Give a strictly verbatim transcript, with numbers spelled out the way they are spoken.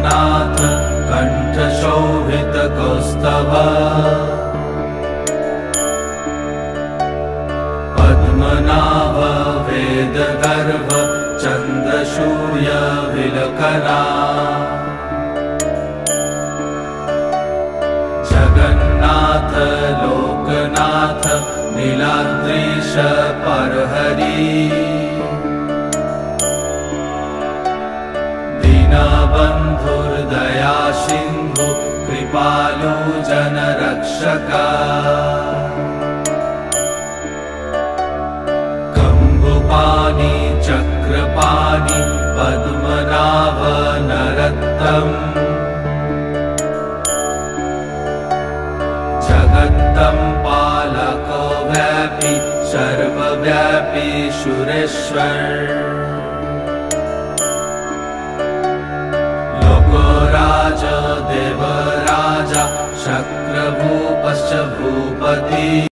जगन्नाथ कण्ठशोभितकौस्तभ पद्मनाभ वेदगर्भ चन्द्रसूर्य विलकना जगन्नाथ लोकनाथ नीलाद्रीश परहरि दीनबन्धुर्दया सिन्धु कृपालु जनरक्षका कम्बुपाणि चक्रपाणि पद्मनाभ नरोत्तम जगत्तं पालको व्यापी सर्वव्यापी सुरेश्वर लोकराज देवराजा शक्रभूपश्च भूपति।